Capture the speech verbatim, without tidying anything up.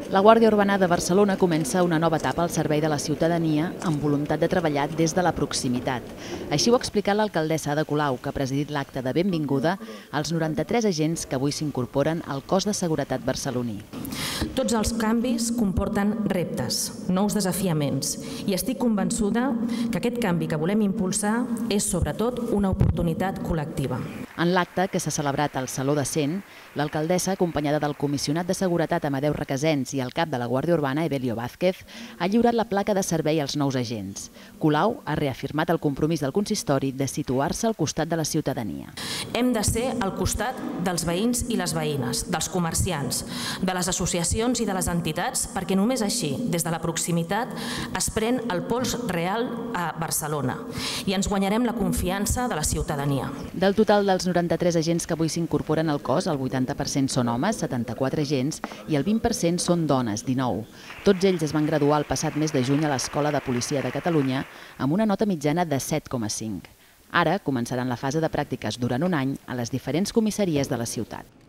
La Guàrdia Urbana de Barcelona comença una nova etapa al servei de la ciutadania amb voluntat de treballar des de la proximitat. Així ho ha explicat l'alcaldessa Ada Colau, que ha presidit l'acte de benvinguda als noranta-tres agents que avui s'incorporen al cos de seguretat barceloní. Tots els canvis comporten reptes, nous desafiaments, i estic convençuda que aquest canvi que volem impulsar és sobretot una oportunitat col·lectiva. En l'acte, que s'ha celebrat al Saló de Cent, l'alcaldessa, acompanyada del comissionat de seguretat Amadeu Requesens i el cap de la Guàrdia Urbana, Evelio Vázquez, ha lliurat la placa de servei als nous agents. Colau ha reafirmat el compromís del consistori de situar-se al costat de la ciutadania. Hem de ser al costat dels veïns i les veïnes, dels comerciants, de les associacions i de les entitats, perquè només així, des de la proximitat, es pren el pols real a Barcelona i ens guanyarem la confiança de la ciutadania. Del total dels noranta-tres agents que avui s'incorporen al cos, el vuitanta per cent són homes, setanta-quatre agents, i el vint per cent són dones, dinou. Tots ells es van graduar el passat mes de juny a l'Escola de Policia de Catalunya amb una nota mitjana de set coma cinc. Ara començaran la fase de pràctiques durant un any a les diferents comissaries de la ciutat.